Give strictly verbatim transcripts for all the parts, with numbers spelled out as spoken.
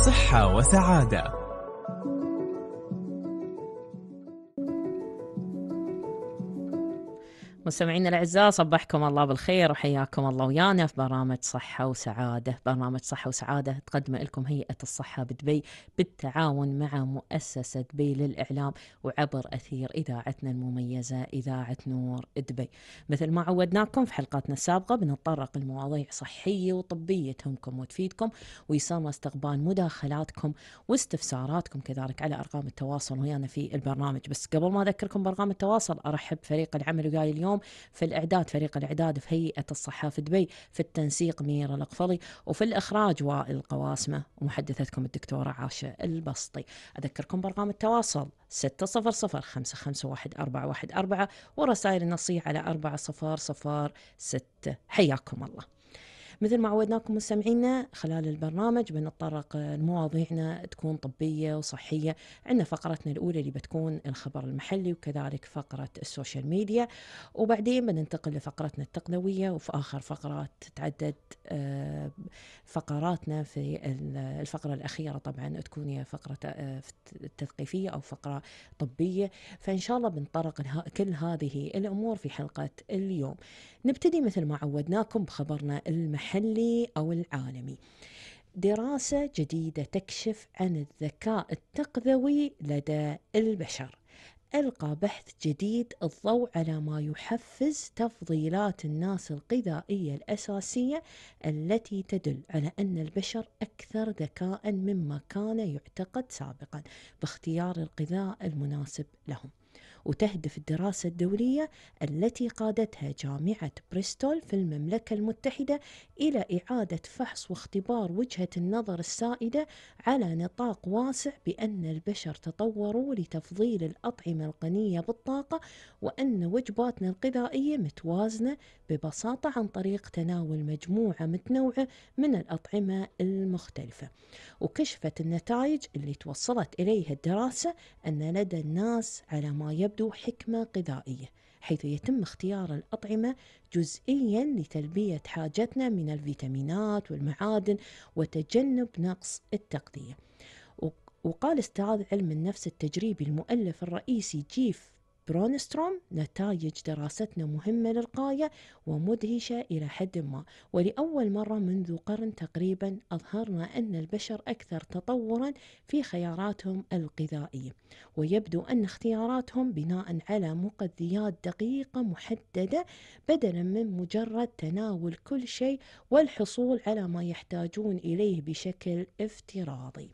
صحة وسعادة. مستمعينا الأعزاء، صبحكم الله بالخير وحياكم الله ويانا في برنامج صحة وسعادة. برنامج صحة وسعادة تقدم لكم هيئة الصحة بدبي بالتعاون مع مؤسسة دبي للإعلام وعبر أثير إذاعتنا المميزة إذاعة نور دبي. مثل ما عودناكم في حلقاتنا السابقة بنتطرق لمواضيع صحية وطبية تهمكم وتفيدكم، ويسرنا استقبال مداخلاتكم واستفساراتكم كذلك على أرقام التواصل ويانا في البرنامج. بس قبل ما أذكركم بأرقام التواصل أرحب فريق العمل وياي اليوم في الإعداد فريق الإعداد في هيئة الصحة في دبي، في التنسيق ميرا القفلي، وفي الإخراج وائل القواسمة، ومحدثتكم الدكتورة عاشة البسطي. أذكركم بأرقام التواصل ستة صفر صفر خمسة خمسة واحد أربعة واحد أربعة ورسائل النصية على أربعة صفر صفر ستة. حياكم الله. مثل ما عودناكم مستمعينا خلال البرنامج بنتطرق لمواضيعنا تكون طبية وصحية. عندنا فقرتنا الأولى اللي بتكون الخبر المحلي، وكذلك فقرة السوشيال ميديا، وبعدين بننتقل لفقرتنا التقنوية، وفي آخر فقرات تتعدد فقراتنا في الفقرة الأخيرة طبعا تكون هي فقرة تثقيفية أو فقرة طبية. فإن شاء الله بنطرق كل هذه الأمور في حلقة اليوم. نبتدي مثل ما عودناكم بخبرنا المحلي أو العالمي. دراسة جديدة تكشف عن الذكاء التقذوي لدى البشر. ألقى بحث جديد الضوء على ما يحفز تفضيلات الناس الغذائية الأساسية التي تدل على أن البشر أكثر ذكاء مما كان يعتقد سابقا باختيار الغذاء المناسب لهم. وتهدف الدراسة الدولية التي قادتها جامعة بريستول في المملكة المتحدة إلى إعادة فحص واختبار وجهة النظر السائدة على نطاق واسع بأن البشر تطوروا لتفضيل الأطعمة الغنية بالطاقة، وأن وجباتنا الغذائية متوازنة ببساطة عن طريق تناول مجموعة متنوعة من الأطعمة المختلفة. وكشفت النتائج اللي توصلت إليها الدراسة أن لدى الناس على ما يبدو حكمة غذائية، حيث يتم اختيار الأطعمة جزئيا لتلبية حاجتنا من الفيتامينات والمعادن وتجنب نقص التغذية. وقال استاذ علم النفس التجريبي المؤلف الرئيسي جيف برونستروم: نتائج دراستنا مهمة للغاية ومدهشة إلى حد ما، ولأول مرة منذ قرن تقريبا أظهرنا أن البشر أكثر تطورا في خياراتهم الغذائية، ويبدو أن اختياراتهم بناء على مقديات دقيقة محددة بدلا من مجرد تناول كل شيء والحصول على ما يحتاجون إليه بشكل افتراضي.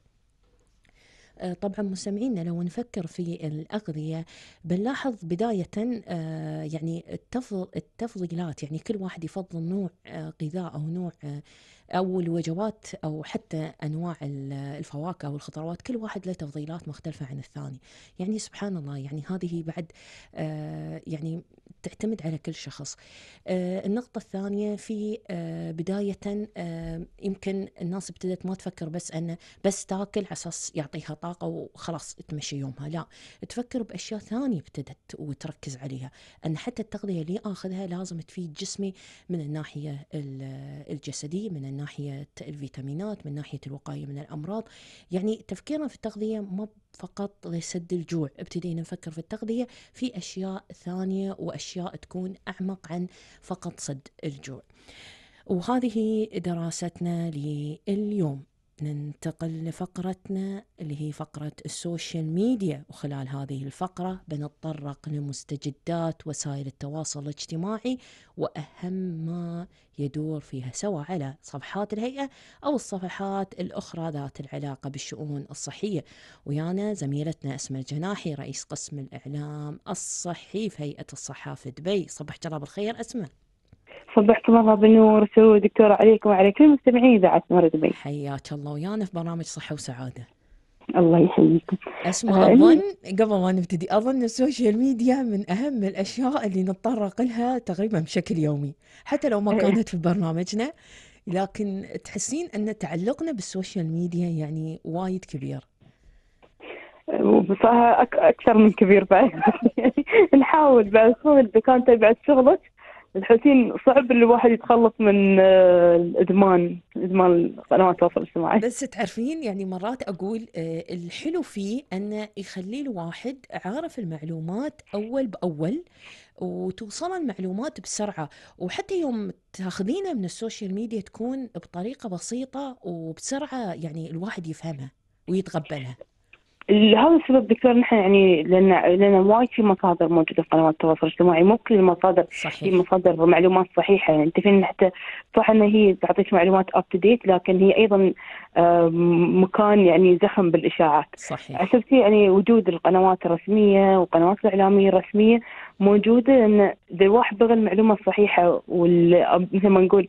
طبعا مستمعينا لو نفكر في الأغذية بنلاحظ بداية يعني التفضيلات، يعني كل واحد يفضل نوع غذاء أو نوع أو الوجبات أو حتى أنواع الفواكه أو الخضروات، كل واحد له تفضيلات مختلفة عن الثاني. يعني سبحان الله، يعني هذه بعد يعني تعتمد على كل شخص. النقطة الثانية في بداية يمكن الناس ابتدت ما تفكر بس أن بس تاكل على أساس يعطيها طاقة وخلاص تمشي يومها، لا، تفكر بأشياء ثانية ابتدت وتركز عليها، أن حتى التغذية اللي أخذها لازم تفيد جسمي من الناحية الجسدية، من الناحية الفيتامينات، من ناحية الوقاية من الأمراض. يعني تفكيرنا في التغذية ما فقط لسد الجوع، ابتدينا نفكر في التغذية في أشياء ثانية وأشياء تكون أعمق عن فقط سد الجوع. وهذه دراستنا لليوم. ننتقل لفقرتنا اللي هي فقرة السوشيال ميديا، وخلال هذه الفقرة بنتطرق لمستجدات وسائل التواصل الاجتماعي وأهم ما يدور فيها، سواء على صفحات الهيئة أو الصفحات الأخرى ذات العلاقة بالشؤون الصحية. ويانا زميلتنا أسماء الجناحي رئيس قسم الإعلام الصحي في هيئة الصحة في دبي. صباح الله بالخير أسماء. صبحكم الله بالنور سو دكتورة عليكم وعلى كل مستمعين إذاعة نور دبي. حياك الله ويانا في برنامج صحة وسعادة. الله يحييكم. أسماء، آه أظن قبل ما نبتدي أظن السوشيال ميديا من أهم الأشياء اللي نتطرق لها تقريبا بشكل يومي، حتى لو ما كانت في برنامجنا، لكن تحسين أن تعلقنا بالسوشيال ميديا يعني وايد كبير. وبصراحة أك- أكثر من كبير بعد. يعني نحاول بعد إذا كان تبعت شغلك تحسين صعب الواحد يتخلص من آه، الإدمان إدمان قنوات التواصل الاجتماعي. بس تعرفين يعني مرات أقول آه، الحلو فيه أنه يخلي الواحد عارف المعلومات أول بأول، وتوصل المعلومات بسرعة، وحتى يوم تاخذينها من السوشيال ميديا تكون بطريقة بسيطة وبسرعة، يعني الواحد يفهمها ويتقبلها. هذا السبب دكتور نحن يعني لأن لأن وايد في مصادر موجودة في قنوات التواصل الاجتماعي، مو كل المصادر هي صحيح. مصادر معلومات صحيحة. يعني تفين حتى صح أن هي تعطيك معلومات أب تو ديت، لكن هي أيضا آم، مكان يعني زخم بالإشاعات. صحيح. عشان يعني وجود القنوات الرسمية والقنوات الإعلامية الرسمية موجودة، لأن إذا الواحد بغى المعلومة الصحيحة وال مثل ما نقول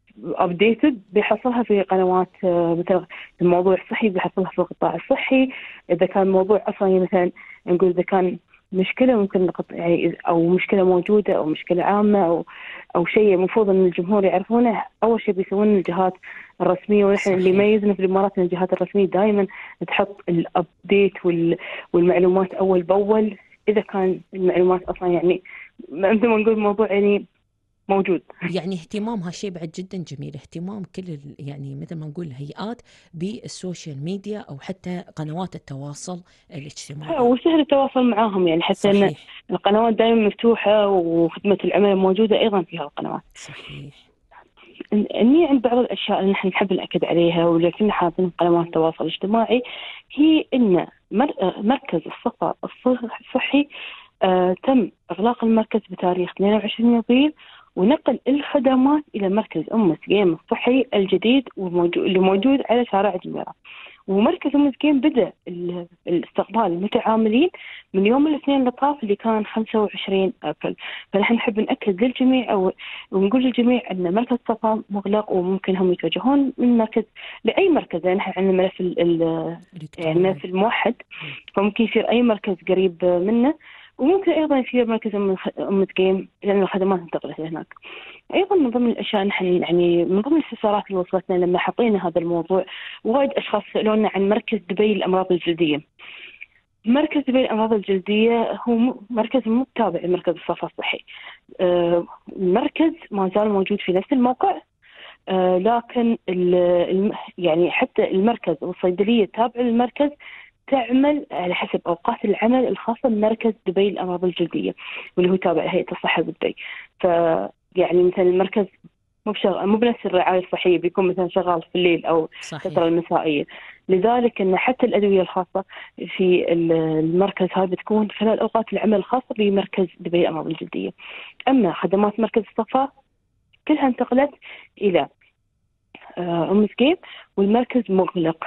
ابديتد بيحصلها في قنوات آه، مثلا الموضوع الصحي بيحصلها في القطاع الصحي. اذا كان موضوع اصلا مثلا نقول اذا كان مشكله ممكن نقط- يعني او مشكله موجوده او مشكله عامه او او شيء المفروض ان الجمهور يعرفونه، اول شيء بيسوون الجهات الرسميه. ونحن اللي صحيح. يميزنا في الامارات ان الجهات الرسميه دائما تحط الابديت وال والمعلومات اول باول، اذا كان المعلومات اصلا يعني مثل ما نقول موضوع يعني موجود. يعني اهتمام هالشيء بعد جدا جميل، اهتمام كل ال- يعني مثل ما نقول الهيئات بالسوشيال ميديا أو حتى قنوات التواصل الاجتماعي. وسهل التواصل معاهم، يعني حتى ان صحيح. القنوات دائما مفتوحه وخدمه العملاء موجوده ايضا في هالقنوات. صحيح. اني عند بعض الاشياء اللي نحن نحب ناكد عليها واللي كنا حاطين قنوات التواصل الاجتماعي، هي ان مر- مركز الصفا الصح- الصحي آه تم اغلاق المركز بتاريخ اثنين وعشرين ابريل، ونقل الخدمات الى مركز ام سقيم الصحي الجديد والموجود اللي موجود على شارع جميرة. ومركز ام سقيم بدا ال- الاستقبال المتعاملين من يوم الاثنين اللي طاف اللي كان خمسة وعشرين ابريل. فنحن نحب ناكد للجميع او ونقول للجميع ان مركز صفا مغلق، وممكن هم يتوجهون من مركز لاي مركز. يعني نحن عندنا ملف ال- ال- يعني إلكتروني. ملف الموحد، فممكن يصير اي مركز قريب منه، وممكن ايضا يصير مركز ام ام سقيم لان الخدمات انتقلت هناك. ايضا من ضمن الاشياء نحن يعني من ضمن الاستفسارات اللي وصلتنا لما حطينا هذا الموضوع، وايد اشخاص سالونا عن مركز دبي للامراض الجلديه. مركز دبي للامراض الجلديه هو م- مركز مو تابع لمركز الصفا الصحي. آه، المركز ما زال موجود في نفس الموقع، آه، لكن ال- الم- يعني حتى المركز والصيدليه التابعه للمركز تعمل على حسب اوقات العمل الخاصه بمركز دبي للامراض الجلديه، واللي هو تابع لهيئه الصحه بدبي. ف يعني مثلا المركز مو بشغل مو بنفس الرعايه الصحيه، بيكون مثلا شغال في الليل او الفتره صحيح. المسائيه. لذلك ان حتى الادويه الخاصه في ال- المركز هذا بتكون خلال اوقات العمل الخاصه بمركز دبي للامراض الجلديه. اما خدمات مركز الصفا كلها انتقلت الى آه، ام سقيم، والمركز مغلق.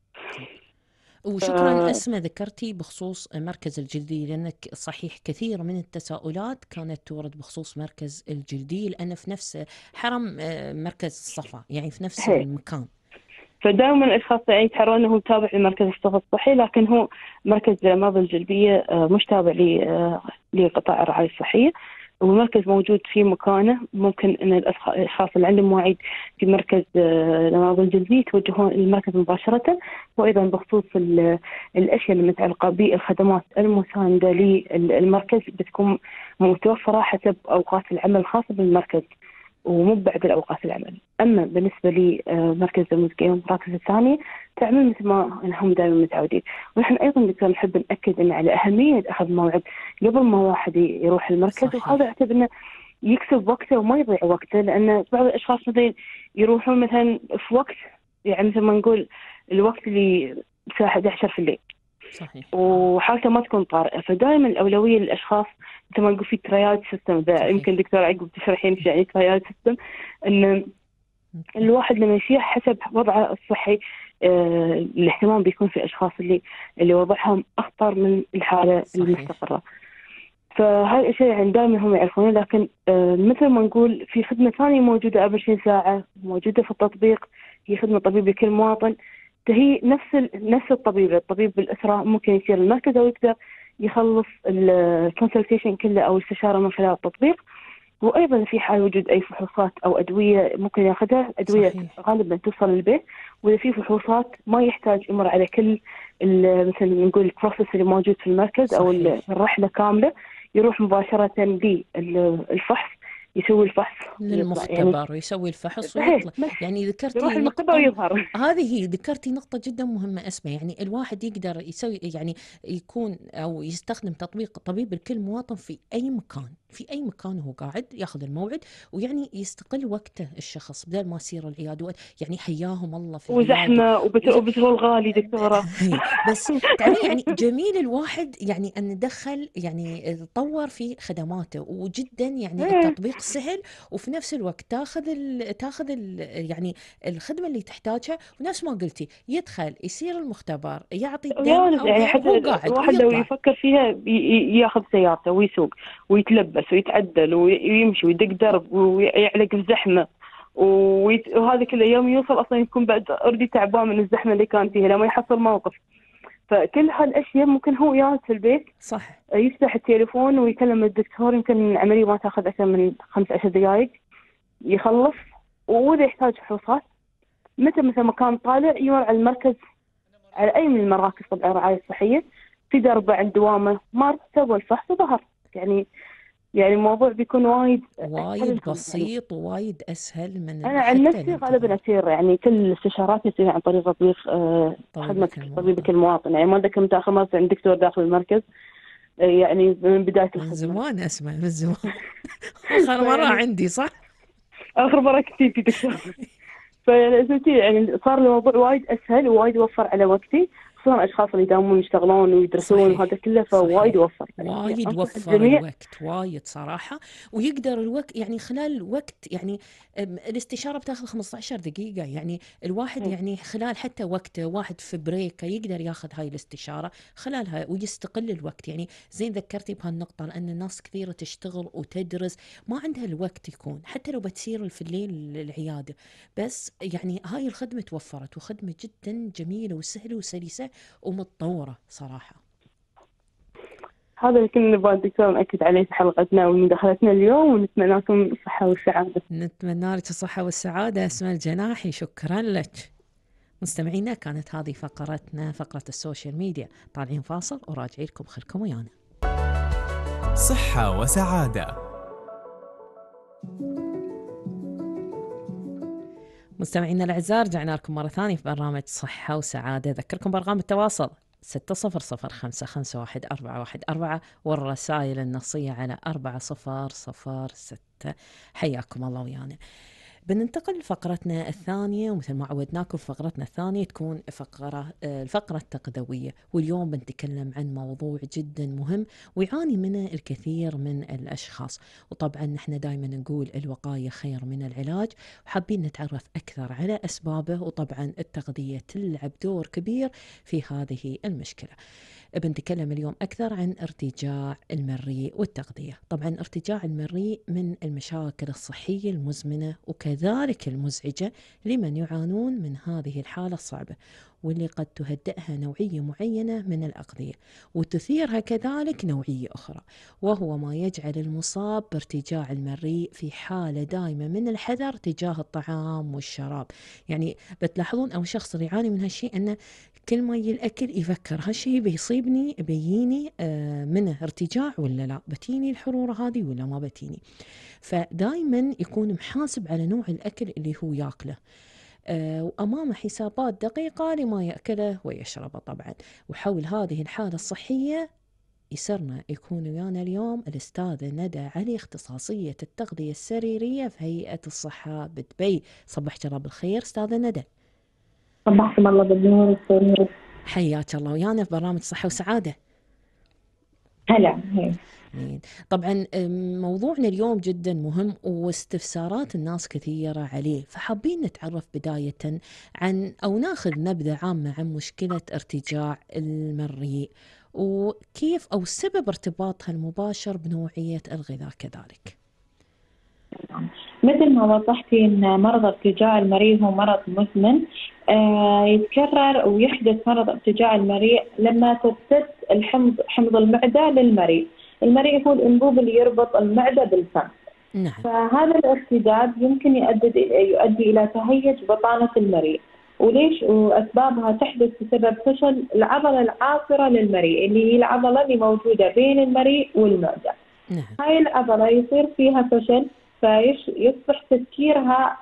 وشكرا أسماء ذكرتي بخصوص مركز الجلدية، لأنك صحيح كثير من التساؤلات كانت تورد بخصوص مركز الجلدية، لأنه في نفس حرم آه، مركز الصفا، يعني في نفس هي المكان. فدائما الاشخاص يعني يتحرون انه هو تابع لمركز الصفا الصحي، لكن هو مركز الامراض الجلديه آه، مش تابع ل- آه، لقطاع الرعايه الصحيه. والمركز موجود في مكانه، ممكن ان الأشخ- الاشخاص اللي عندهم مواعيد في مركز آه، الامراض الجلديه يتوجهون للمركز مباشره. وايضا بخصوص ال- الاشياء المتعلقه بالخدمات المسانده للمركز بتكون متوفره حسب اوقات العمل الخاصه بالمركز ومو بعد الأوقات العمل. أما بالنسبة لي آه، مركز المسقيم والمراكز الثانية تعمل مثل ما هم دائما متعودين. ونحن أيضا دكتور نحب نأكد أن على أهمية أخذ موعد قبل ما واحد يروح المركز، وهذا صحيح. أعتبر أنه يكسب وقته وما يضيع وقته. لأن بعض الأشخاص مثلا يروحون مثلا في وقت يعني مثل ما نقول الوقت اللي الساعة إحدى عشرة في الليل صحيح. وحالته ما تكون طارئة. فدائما الأولوية للأشخاص مثل ما نقول في ترياد سيستم. ذا يمكن صحيح. دكتور عقب تشرحين ايش يعني ترياد سيستم. ان الواحد لما يصير حسب وضعه الصحي آه الاهتمام بيكون في الاشخاص اللي اللي وضعهم اخطر من الحالة صحيح. المستقرة. فهاي الاشياء يعني دائما هم يعرفونه. لكن آه مثل ما نقول في خدمة ثانية موجودة أربعة وعشرين ساعة موجودة في التطبيق، هي خدمة طبيب لكل مواطن. هي نفس ال... نفس الطبيب الطبيب بالأسرة ممكن يصير المركز أو يقدر يخلص الكونسلتيشن كله أو الاستشارة من خلال التطبيق. وأيضا في حال وجود أي فحوصات أو أدوية ممكن ياخذها، أدوية صحيح. غالبا توصل للبيت. وإذا في فحوصات ما يحتاج يمر على كل ال- مثل نقول البروسيس اللي موجود في المركز أو ال- صحيح. الرحلة كاملة، يروح مباشرة للفحص يسوي الفحص للمختبر يعني ويسوي الفحص صحيح. ويطلع. يعني ذكرتي يروح المختبر نقطة، ويظهر. هذه ذكرتي نقطة جدا مهمة اسمه، يعني الواحد يقدر يسوي يعني يكون أو يستخدم تطبيق طبيب لكل مواطن في أي مكان، في أي مكان هو قاعد ياخذ الموعد، ويعني يستقل وقته الشخص بدل ما يصير العيادة يعني حياهم الله في وزحمة وبترول غالي دكتورة. بس تعرفين يعني جميل الواحد يعني أن ندخل يعني تطور في خدماته، وجدا يعني التطبيق سهل، وفي نفس الوقت تاخذ ال تاخذ ال يعني الخدمة اللي تحتاجها، ونفس ما قلتي يدخل يصير المختبر يعطي الدم أو يعني حتى الواحد لو يفكر فيها ياخذ سيارته ويسوق ويتلبس ويتعدل ويمشي ويدق درب ويعلق في زحمة، وهذا كله يوم يوصل أصلا يكون بعد أردي تعبان من الزحمة اللي كان فيها لما يحصل موقف. فكل هالأشياء ممكن هو يقعد في البيت صح يفتح التليفون ويكلم الدكتور، يمكن العملية ما تأخذ أكثر من خمس عشر دقائق يخلص. وإذا يحتاج فحوصات متى مثل ما كان طالع يمر على المركز، على أي من المراكز طبعا الرعاية الصحية، في دربه عند دوامه ما سوى الفحص وظهر. يعني يعني الموضوع بيكون وايد وايد بسيط يعني. ووايد أسهل من أنا عن نفسي غالبا أصير يعني كل الاستشارات يصير عن طريق تطبيق آه خدمة طبيبك المواطن. يعني ما ذكر متى آخر مرة عند دكتور داخل المركز آه يعني من بداية الخدمة. من زمان أسمع من زمان. آخر مرة عندي صح؟ آخر مرة كتير في دكتور. فيعني يعني صار الموضوع وايد أسهل ووايد يوفر على وقتي، خصوصا الأشخاص اللي يداومون يشتغلون ويدرسون وهذا كله، فوايد يوفر وايد يوفر الوقت وايد صراحة. ويقدر الوقت يعني خلال الوقت يعني الاستشارة بتاخذ خمسة عشر دقيقة، يعني الواحد م. يعني خلال حتى وقته واحد في بريكه يقدر ياخذ هاي الاستشارة خلالها ويستقل الوقت. يعني زين ذكرتي بهالنقطة، لأن الناس كثيرة تشتغل وتدرس ما عندها الوقت يكون، حتى لو بتصير في الليل العيادة، بس يعني هاي الخدمة توفرت، وخدمة جدا جميلة وسهلة وسلسة ومتطورة صراحة. هذا اللي كنا نبغى الدكتور نأكد عليه في حلقتنا ومداخلتنا اليوم، ونتمنى لكم الصحة والسعادة. نتمنى لك الصحة والسعادة أسماء الجناحي، شكرا لك. مستمعينا كانت هذه فقرتنا، فقرة السوشيال ميديا. طالعين فاصل وراجعين لكم، خلكم ويانا. صحة وسعادة. مستمعينا الأعزاء، رجعنا لكم مرة ثانية في برنامج صحة وسعادة. أذكركم بأرقام التواصل ستة صفر صفر خمسة خمسة واحد أربعة واحد أربعة، والرسائل النصية على أربعة صفر صفر ستة. حياكم الله ويانا. بننتقل لفقرتنا الثانية، ومثل ما عودناكم فقرتنا الثانية تكون فقرة الفقرة التغذوية، واليوم بنتكلم عن موضوع جدا مهم ويعاني منه الكثير من الأشخاص. وطبعا نحن دائما نقول الوقاية خير من العلاج، وحابين نتعرف أكثر على أسبابه، وطبعا التغذية تلعب دور كبير في هذه المشكلة. بنتكلم اليوم أكثر عن ارتجاع المريء والتغذية. طبعا ارتجاع المريء من المشاكل الصحية المزمنة وكذلك المزعجة لمن يعانون من هذه الحالة الصعبة، واللي قد تهدئها نوعية معينة من الأغذية وتثيرها كذلك نوعية أخرى، وهو ما يجعل المصاب بارتجاع المريء في حالة دائمة من الحذر تجاه الطعام والشراب. يعني بتلاحظون أو شخص يعاني من هالشيء أنه كل ما يجي الأكل يفكر هالشيء بيصيبني بيجيني آه منه ارتجاع ولا لا، بتيني الحرورة هذه ولا ما بتيني. فدائما يكون محاسب على نوع الأكل اللي هو يأكله، آه وأمامه حسابات دقيقة لما يأكله ويشربه طبعا. وحول هذه الحالة الصحية يسرنا يكون ويانا اليوم الأستاذة ندى علي، اختصاصية التغذية السريرية في هيئة الصحة بدبي. صبح الله بالخير أستاذة ندى. صبحكم الله بالنور والسرور. حياك الله ويانا في برنامج صحة وسعادة. هلا. طبعا موضوعنا اليوم جدا مهم واستفسارات الناس كثيرة عليه، فحابين نتعرف بداية عن أو ناخذ نبذة عامة عن مشكلة ارتجاع المريء، وكيف أو سبب ارتباطها المباشر بنوعية الغذاء كذلك. مثل ما وضحتي أن مرض ارتجاع المريء هو مرض مزمن، آه يتكرر ويحدث مرض ارتجاع المريء لما ترتد الحمض حمض المعدة للمريء. المريء هو الأنبوب اللي يربط المعدة بالفم. نعم. فهذا الارتداد يمكن يؤدي يؤدي إلى تهيج بطانة المريء. وليش؟ وأسبابها تحدث بسبب فشل العضلة العاصرة للمريء، اللي هي العضلة اللي موجودة بين المريء والمعدة. نعم. هاي العضلة يصير فيها فشل، فيصبح تفكيرها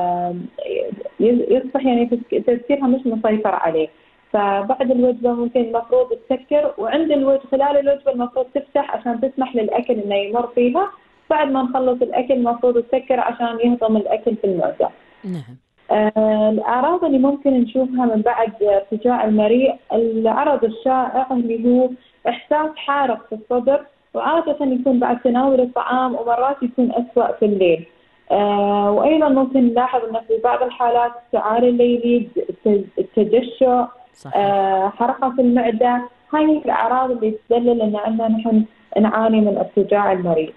يصبح يعني تفكيرها مش مسيطر عليه. فبعد الوجبة ممكن المفروض تسكر، وعند الوجبة خلال الوجبة المفروض تفتح عشان تسمح للأكل إنه يمر فيها. بعد ما نخلص الأكل المفروض تسكر عشان يهضم الأكل في المعدة. نعم. آه الأعراض اللي ممكن نشوفها من بعد ارتجاع المريء، العرض الشائع اللي هو إحساس حارق في الصدر، وعادة يكون بعد تناول الطعام، ومرات يكون أسوأ في الليل. آه وأيضا ممكن نلاحظ أن في بعض الحالات السعال الليلي، التجشؤ، آه حرقة في المعدة. هاي الأعراض اللي تدلل أن عندنا نحن نعاني من ارتجاع المريء.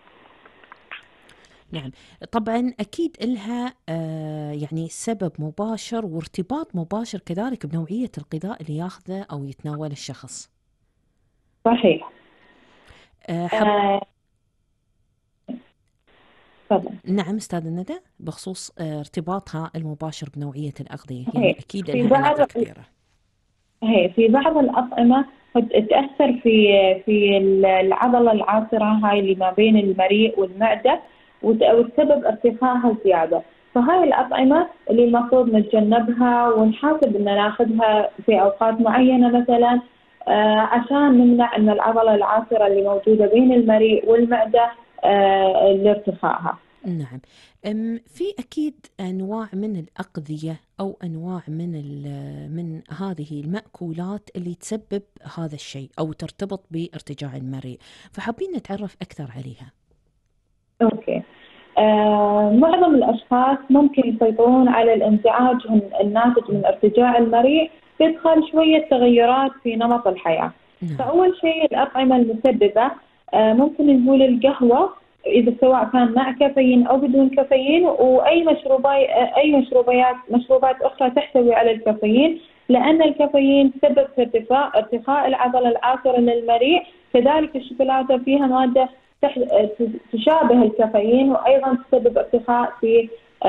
نعم، طبعا أكيد إلها آه يعني سبب مباشر وارتباط مباشر كذلك بنوعية الغذاء اللي ياخذه أو يتناول الشخص. صحيح. آه حب... آه نعم أستاذ ندى، بخصوص آه ارتباطها المباشر بنوعية الأغذية، يعني أكيد لها علاقة كثيرة. هي في بعض الأطعمة تأثر في في العضلة العاصرة هاي اللي ما بين المريء والمعدة، وتسبب ارتخاءها زيادة. فهاي الأطعمة اللي المفروض نتجنبها ونحاسب إن ناخذها في أوقات معينة مثلا، آه عشان نمنع إن العضلة العاصرة اللي موجودة بين المريء والمعدة آه لارتخائها. نعم. أم في أكيد أنواع من الأغذية أو أنواع من من هذه المأكولات اللي تسبب هذا الشيء أو ترتبط بارتجاع المريء، فحابين نتعرف أكثر عليها. أوكي. آه، معظم الأشخاص ممكن يسيطرون على الانزعاج الناتج من ارتجاع المريء بإدخال شوية تغيرات في نمط الحياة. نعم. فأول شيء الأطعمة المسببة، آه، ممكن نقول القهوة، إذا سواء كان مع كافيين أو بدون كافيين، وأي مشروبات أي مشروبات مشروبات أخرى تحتوي على الكافيين، لأن الكافيين سبب في ارتفاع ارتخاء العضلة العاصرة للمريء. كذلك الشوكولاتة فيها مادة تشابه الكافيين، وأيضا تسبب ارتخاء في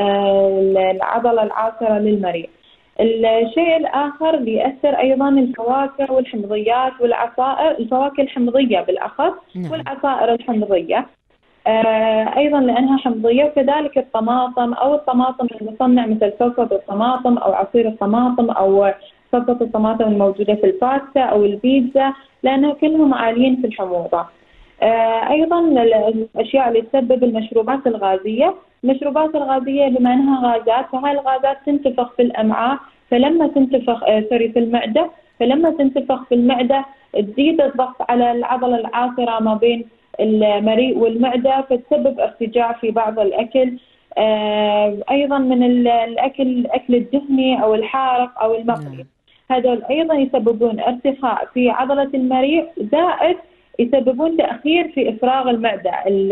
العضلة العاصرة للمريء. الشيء الآخر اللي يأثر أيضا الفواكه والحمضيات والعصائر، الفواكه الحمضية بالأخص والعصائر الحمضية أيضا لأنها حمضية، وكذلك الطماطم أو الطماطم المصنع مثل صلصة الطماطم أو عصير الطماطم أو صلصة الطماطم الموجودة في الباستا أو البيتزا، لأنها كلهم عاليين في الحموضة. أيضا الأشياء اللي تسبب المشروبات الغازية، المشروبات الغازية بما أنها غازات، فهاي الغازات تنتفخ في الأمعاء، فلما تنتفخ سوري في المعدة فلما تنتفخ في المعدة تزيد الضغط على العضلة العاصرة ما بين المريء والمعدة، فتسبب ارتجاع في بعض الأكل. أيضا من الأكل الأكل الدهني أو الحارق أو المقلي، هذول أيضا يسببون ارتخاء في عضلة المريء، زائد يسببون تأخير في إفراغ المعدة.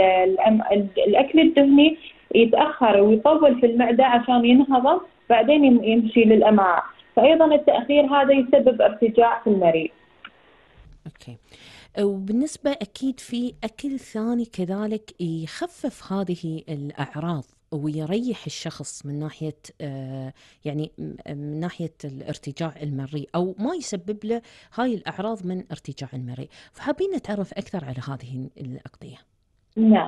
الأكل الدهني يتأخر ويطول في المعدة عشان ينهضم، بعدين يمشي للأمعاء، فأيضا التأخير هذا يسبب ارتجاع في المريء. أوكي. وبالنسبة أكيد في أكل ثاني كذلك يخفف هذه الأعراض ويريح الشخص من ناحية آه يعني من ناحية الارتجاع المريء، أو ما يسبب له هاي الأعراض من ارتجاع المريء، فحابين نتعرف أكثر على هذه الأغذية. نعم.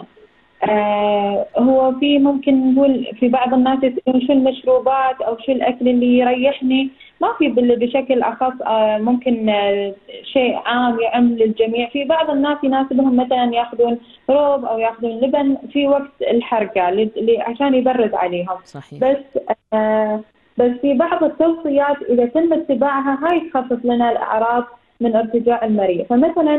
آه هو في ممكن نقول في بعض الناس يسألون شو المشروبات أو شو الأكل اللي يريحني، ما في بشكل أخص. آه ممكن آه شيء عام يعم للجميع. في بعض الناس يناسبهم مثلا يأخذون روب أو يأخذون لبن في وقت الحرقة عشان يبرد عليهم. صحيح. بس آه بس في بعض التوصيات إذا تم اتباعها هاي تخفف لنا الأعراض من ارتجاع المريء. فمثلا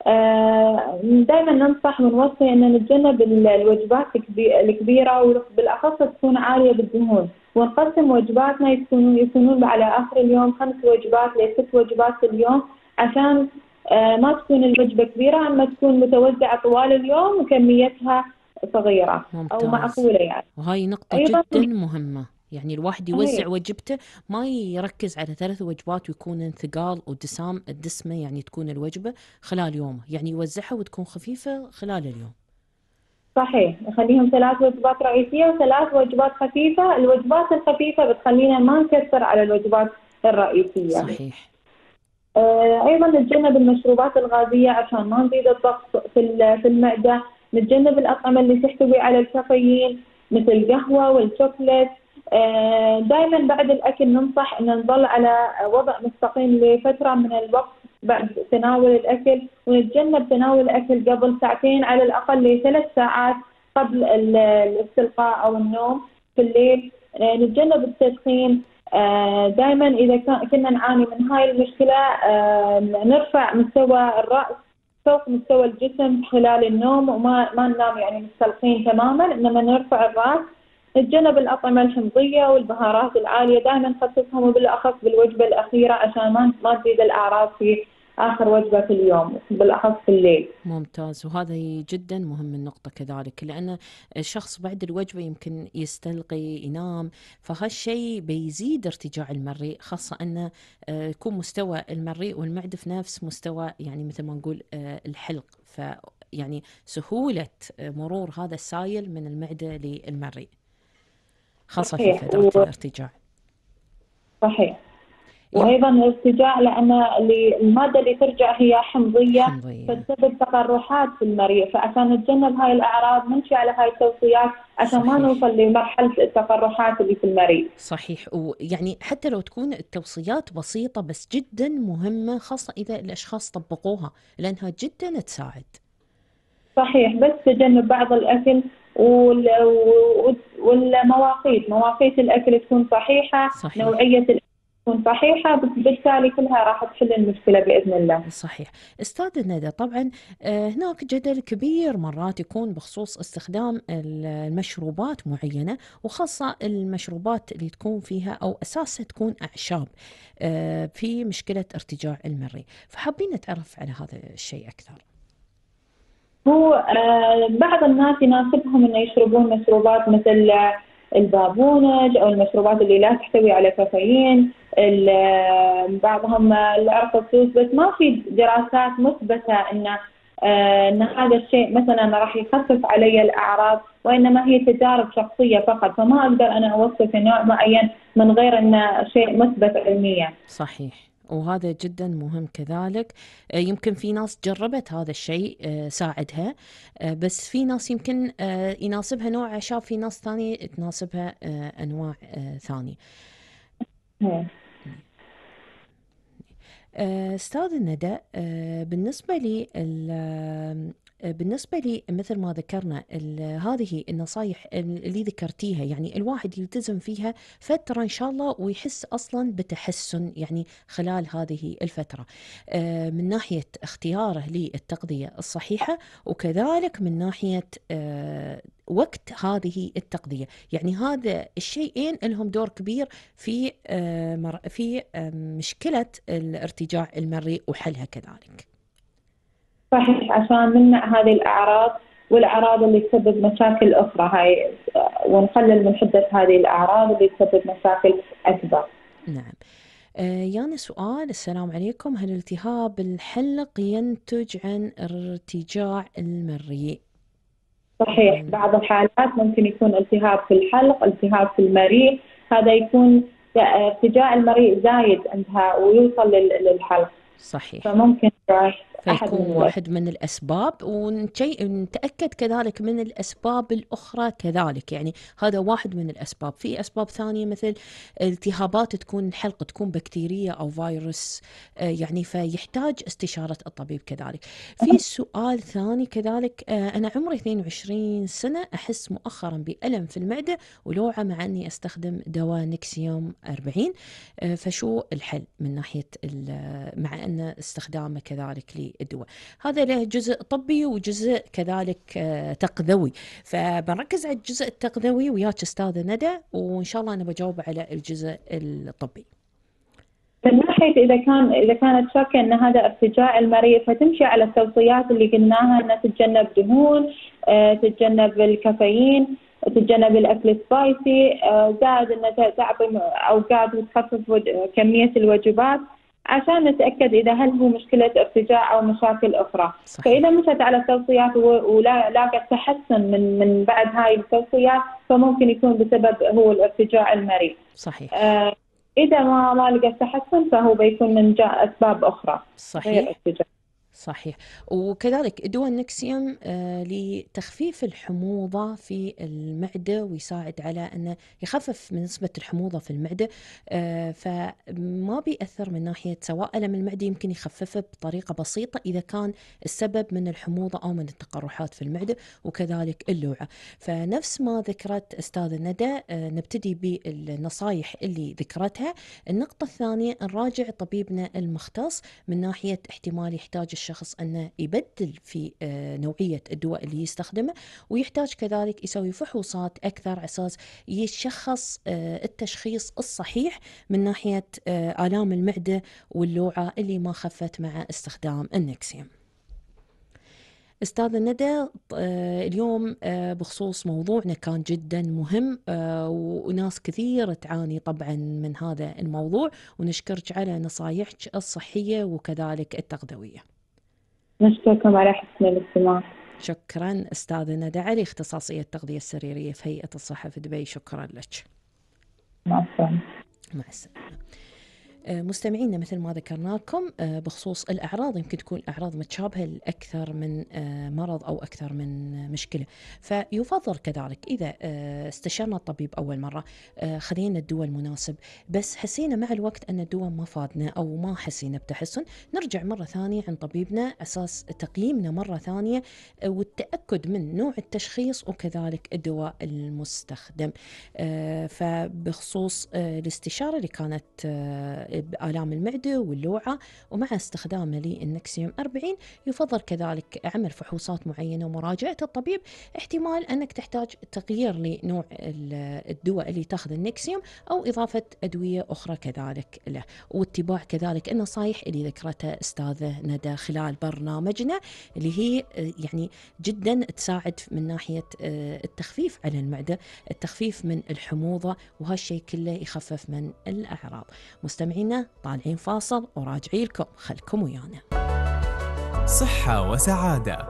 آه دائما ننصح ونوصي أن نتجنب الوجبات الكبيرة وبالأخص تكون عالية بالدهون، ونقسم وجباتنا يكونون يكونون على آخر اليوم خمس وجبات لست وجبات في اليوم، عشان آه ما تكون الوجبة كبيرة، أما تكون متوزعة طوال اليوم وكميتها صغيرة. ممتاز. أو معقولة يعني. وهي نقطة جدا مهمة، يعني الواحد يوزع وجبته، ما يركز على ثلاث وجبات ويكون ثقال ودسام الدسمة، يعني تكون الوجبة خلال يومه، يعني يوزعها وتكون خفيفة خلال اليوم. صحيح، نخليهم ثلاث وجبات رئيسية وثلاث وجبات خفيفة. الوجبات الخفيفة بتخلينا ما نكسر على الوجبات الرئيسية. صحيح. آه أيضا نتجنب المشروبات الغازية عشان ما نزيد الضغط في في المعدة. نتجنب الأطعمة اللي تحتوي على الكافيين مثل القهوة والشوكولات. دائما بعد الأكل ننصح أن نظل على وضع مستقيم لفترة من الوقت بعد تناول الأكل، ونتجنب تناول الأكل قبل ساعتين على الأقل لثلاث ساعات قبل الاستلقاء أو النوم في الليل. نتجنب التدخين. دائما إذا كنا نعاني من هاي المشكلة نرفع مستوى الرأس فوق مستوى الجسم خلال النوم، وما ما ننام يعني مستلقين تماما، إنما نرفع الرأس. نتجنب الأطعمة الحمضية والبهارات العالية، دائما نخصصهم وبالأخص بالوجبة الأخيرة عشان ما ما تزيد الأعراض في آخر وجبة في اليوم، بالأخص في الليل. ممتاز، وهذا جدا مهم النقطة كذلك، لأن الشخص بعد الوجبة يمكن يستلقي ينام، فهالشيء بيزيد ارتجاع المريء، خاصة أن يكون مستوى المريء والمعدة في نفس مستوى يعني مثل ما نقول الحلق، ف يعني سهولة مرور هذا السائل من المعدة للمريء خاصة في فترة و... الارتجاع. صحيح. وأيضا الارتجاع لأن المادة اللي ترجع هي حمضية, حمضية. فتسبب تقرحات في المريء، فعشان نتجنب هاي الأعراض نمشي على هاي التوصيات عشان ما نوصل لمرحلة التقرحات اللي في المريء. صحيح. ويعني حتى لو تكون التوصيات بسيطة بس جدا مهمة، خاصة إذا الأشخاص طبقوها، لأنها جدا تساعد. صحيح. بس تجنب بعض الأكل والمواقيت، مواقيت الأكل تكون صحيحة. صحيح. نوعية الأكل تكون صحيحة، بالتالي كلها راح تحل المشكلة بإذن الله. صحيح. أستاذ ندى، طبعا هناك جدل كبير مرات يكون بخصوص استخدام المشروبات معينة، وخاصة المشروبات اللي تكون فيها أو أساسها تكون أعشاب في مشكلة ارتجاع المريء، فحابين نتعرف على هذا الشيء أكثر. هو آه بعض الناس يناسبهم انه يشربون مشروبات مثل البابونج او المشروبات اللي لا تحتوي على كافيين، بعضهم العرق، بس ما في دراسات مثبته ان آه ان هذا الشيء مثلا راح يخفف علي الاعراض، وانما هي تجارب شخصيه فقط، فما اقدر انا اوصف نوع معين من غير ان شيء مثبت علميا. صحيح. وهذا جدا مهم كذلك. يمكن في ناس جربت هذا الشيء ساعدها، بس في ناس يمكن يناسبها نوع أعشاب، في ناس ثانية تناسبها أنواع ثانية. أستاذ ندى، بالنسبة لي بالنسبة لي مثل ما ذكرنا هذه النصائح اللي ذكرتيها، يعني الواحد يلتزم فيها فترة إن شاء الله ويحس أصلا بتحسن يعني خلال هذه الفترة، من ناحية اختياره للتغذية الصحيحة، وكذلك من ناحية وقت هذه التغذية. يعني هذا الشيئين لهم دور كبير في في مشكلة الارتجاع المريء وحلها كذلك. صحيح، عشان نمنع هذه الأعراض والأعراض اللي تسبب مشاكل أخرى هاي، ونقلل من حدة هذه الأعراض اللي تسبب مشاكل أكبر. نعم. آه يعني سؤال: السلام عليكم، هل التهاب الحلق ينتج عن ارتجاع المريء؟ صحيح. مم. بعض الحالات ممكن يكون التهاب في الحلق، التهاب في المريء، هذا يكون ارتجاع المريء زايد عندها ويوصل للحلق. صحيح. فممكن فيكون واحد من الأسباب، ونتأكد كذلك من الأسباب الأخرى كذلك، يعني هذا واحد من الأسباب. في أسباب ثانية مثل التهابات تكون الحلق تكون بكتيريا أو فيروس، يعني فيحتاج استشارة الطبيب كذلك. في سؤال ثاني كذلك: أنا عمري اثنين وعشرين سنة، أحس مؤخرا بألم في المعدة ولوعة مع أني أستخدم دواء نكسيوم أربعين، فشو الحل من ناحية مع أن استخدامه كذلك للدواء؟ هذا له جزء طبي وجزء كذلك تغذوي، فبنركز على الجزء التغذوي وياك أستاذة ندى، وإن شاء الله أنا بجاوب على الجزء الطبي. من ناحية إذا كان إذا كانت شاكة أن هذا ارتجاع المريء، فتمشي على التوصيات اللي قلناها، أن تتجنب دهون، تتجنب الكافيين، تتجنب الأكل سبايسي، زائد أن تعطي أوقات وتخفف كمية الوجبات، عشان نتأكد إذا هل هو مشكلة ارتجاع أو مشاكل أخرى. صحيح. فإذا مشت على التوصيات ولا لاقت تحسن من من بعد هاي التوصيات، فممكن يكون بسبب هو الارتجاع المريء. صحيح. آه إذا ما ما لقت تحسن، فهو بيكون من جاء أسباب أخرى. صحيح. صحيح. وكذلك دواء النكسيوم آه لتخفيف الحموضة في المعدة، ويساعد على أنه يخفف من نسبة الحموضة في المعدة. آه فما بيأثر من ناحية سواء ألم المعدة، يمكن يخففه بطريقة بسيطة إذا كان السبب من الحموضة أو من التقرحات في المعدة، وكذلك اللوعة. فنفس ما ذكرت أستاذة ندى، آه نبتدي بالنصائح اللي ذكرتها. النقطة الثانية، نراجع طبيبنا المختص من ناحية احتمال يحتاج الشخص أنه يبدل في نوعية الدواء اللي يستخدمه، ويحتاج كذلك يسوي فحوصات أكثر على أساس يشخص التشخيص الصحيح من ناحية آلام المعدة واللوعة اللي ما خفت مع استخدام النكسيوم. أستاذة ندى، اليوم بخصوص موضوعنا كان جدا مهم، وناس كثير تعاني طبعا من هذا الموضوع، ونشكرك على نصايحك الصحية وكذلك التغذوية. نشكركم على حسن الاستماع. شكرا أستاذة ندى علي، اختصاصية التغذية السريرية في هيئة الصحة في دبي. شكرا لك. مع السلامة. مع السلامة. مستمعينا، مثل ما ذكرنا لكم بخصوص الأعراض، يمكن تكون الأعراض متشابهة لأكثر من مرض أو أكثر من مشكلة، فيفضل كذلك إذا استشرنا الطبيب أول مرة خلينا الدواء المناسب، بس حسينا مع الوقت أن الدواء ما فادنا أو ما حسينا بتحسن، نرجع مرة ثانية عند طبيبنا أساس تقييمنا مرة ثانية والتأكد من نوع التشخيص وكذلك الدواء المستخدم. فبخصوص الاستشارة اللي كانت بآلام المعدة واللوعة ومع استخدامه للنكسيوم أربعين، يفضل كذلك عمل فحوصات معينة ومراجعة الطبيب. احتمال أنك تحتاج تغيير لنوع الدواء اللي تاخذ النكسيوم أو إضافة أدوية أخرى كذلك له، واتباع كذلك النصائح اللي ذكرتها أستاذة ندى خلال برنامجنا، اللي هي يعني جدا تساعد من ناحية التخفيف على المعدة، التخفيف من الحموضة، وهالشيء كله يخفف من الأعراض. مستمعينا، طالعين فاصل وراجعين لكم، خلكم ويانا. صحة وسعادة.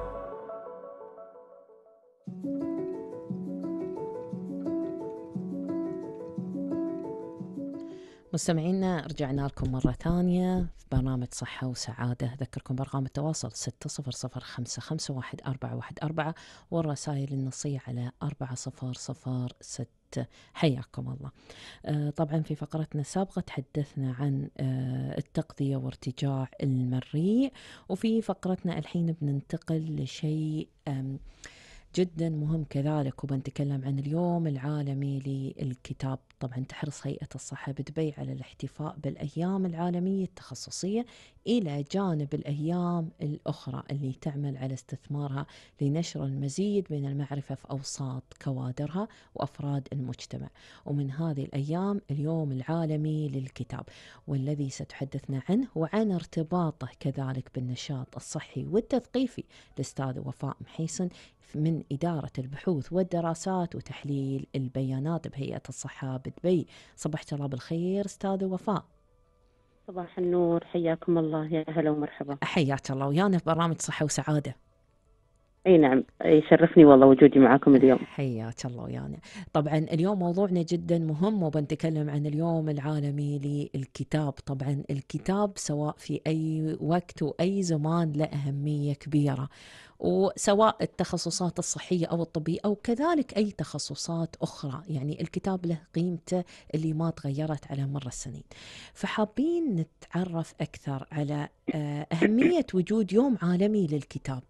مستمعينا، رجعنا لكم مرة ثانية في برنامج صحة وسعادة. أذكركم برقم التواصل ستة صفر صفر خمسة خمسة واحد أربعة واحد أربعة، والرسائل النصية على أربعة صفر صفر ستة. حياكم الله. آه طبعا في فقرتنا السابقة تحدثنا عن آه التغذية وارتجاع المريء، وفي فقرتنا الحين بننتقل لشيء جدا مهم كذلك، وبنتكلم عن اليوم العالمي للكتاب. طبعا تحرص هيئة الصحة بدبي على الاحتفاء بالأيام العالمية التخصصية إلى جانب الأيام الأخرى اللي تعمل على استثمارها لنشر المزيد من المعرفة في أوساط كوادرها وأفراد المجتمع. ومن هذه الأيام اليوم العالمي للكتاب، والذي ستحدثنا عنه وعن ارتباطه كذلك بالنشاط الصحي والتثقيفي الأستاذ وفاء محيسن من إدارة البحوث والدراسات وتحليل البيانات بهيئة الصحة بدبي. صبحت الله بالخير أستاذ وفاء. صباح النور، حياكم الله، يا هلا ومرحبا. حياك الله ويانا في برنامج صحة وسعادة. اي نعم، يشرفني والله وجودي معاكم اليوم. حياك الله ويانا. طبعا اليوم موضوعنا جدا مهم، وبنتكلم عن اليوم العالمي للكتاب. طبعا الكتاب سواء في أي وقت وأي زمان له أهمية كبيرة، وسواء التخصصات الصحية أو الطبية أو كذلك أي تخصصات أخرى، يعني الكتاب له قيمته اللي ما تغيرت على مر السنين. فحابين نتعرف أكثر على أهمية وجود يوم عالمي للكتاب.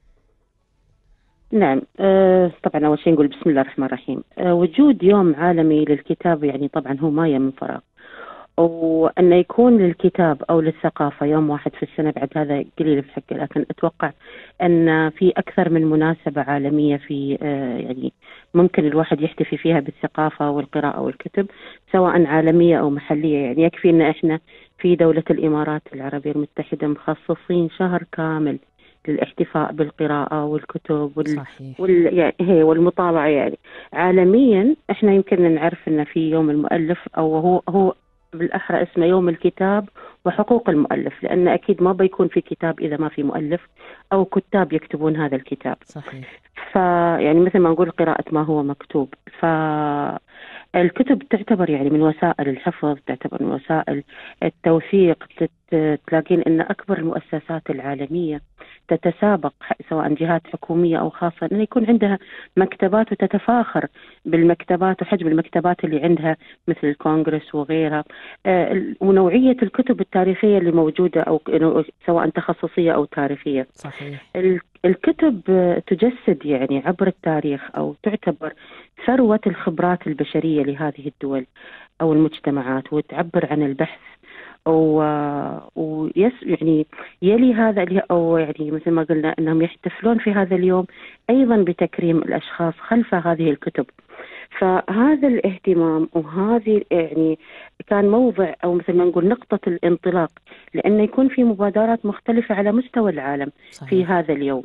نعم، أه طبعا أول شيء نقول بسم الله الرحمن الرحيم. أه وجود يوم عالمي للكتاب يعني طبعا هو ما من فراغ، وأن يكون للكتاب أو للثقافة يوم واحد في السنة بعد هذا قليل في حقه، لكن أتوقع أن في أكثر من مناسبة عالمية في أه يعني ممكن الواحد يحتفي فيها بالثقافة والقراءة والكتب سواء عالمية أو محلية. يعني يكفي أن إحنا في دولة الإمارات العربية المتحدة مخصصين شهر كامل للاحتفاء بالقراءة والكتب وال... وال... يعني والمطالعة. يعني عالميا احنا يمكن نعرف ان في يوم المؤلف، او هو هو بالاحرى اسمه يوم الكتاب وحقوق المؤلف، لان اكيد ما بيكون في كتاب اذا ما في مؤلف او كتاب يكتبون هذا الكتاب. صحيح. فيعني مثل ما نقول قراءة ما هو مكتوب. ف الكتب تعتبر يعني من وسائل الحفظ، تعتبر من وسائل التوثيق. تلاقين أن أكبر المؤسسات العالمية تتسابق سواء جهات حكومية أو خاصة أن يكون عندها مكتبات وتتفاخر بالمكتبات وحجم المكتبات اللي عندها مثل الكونغرس وغيرها، ونوعية الكتب التاريخية اللي موجودة أو سواء تخصصية أو تاريخية. صحيح. الكتب تجسد يعني عبر التاريخ أو تعتبر ثروة الخبرات البشرية لهذه الدول أو المجتمعات، وتعبر عن البحث أو ويس يعني يلي هذا أو يعني مثل ما قلنا أنهم يحتفلون في هذا اليوم أيضا بتكريم الأشخاص خلف هذه الكتب. فهذا الاهتمام وهذه يعني كان موضع أو مثل ما نقول نقطة الانطلاق، لأنه يكون في مبادرات مختلفة على مستوى العالم. صحيح. في هذا اليوم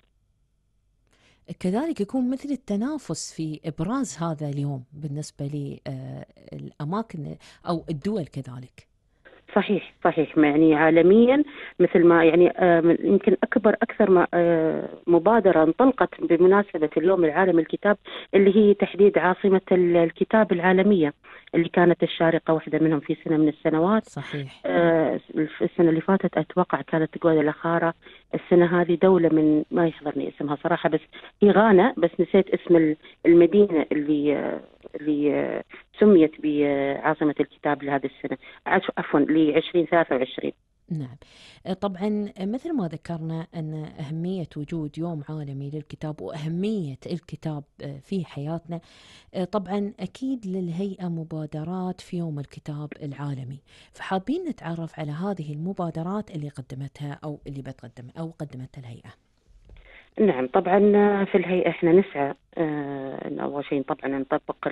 كذلك يكون مثل التنافس في إبراز هذا اليوم بالنسبة للأماكن أو الدول كذلك. صحيح صحيح يعني عالميا مثل ما يعني يمكن أكبر أكثر ما مبادرة انطلقت بمناسبة اليوم العالمي للكتاب اللي هي تحديد عاصمة الكتاب العالمية، اللي كانت الشارقة واحدة منهم في سنة من السنوات. صحيح. السنة اللي فاتت أتوقع كانت جوادالاخارا، السنة هذه دولة من ما يحضرني اسمها صراحة، بس هي غانا، بس نسيت اسم المدينة اللي اللي سميت بعاصمة الكتاب لهذه السنة، عفوا لعشرين ثلاثة وعشرين. نعم طبعا مثل ما ذكرنا أن أهمية وجود يوم عالمي للكتاب وأهمية الكتاب في حياتنا، طبعا أكيد للهيئة مبادرات في يوم الكتاب العالمي، فحابين نتعرف على هذه المبادرات اللي قدمتها أو اللي بتقدم أو قدمتها الهيئة. نعم طبعا في الهيئة احنا نسعى أن أول شيء طبعا نطبق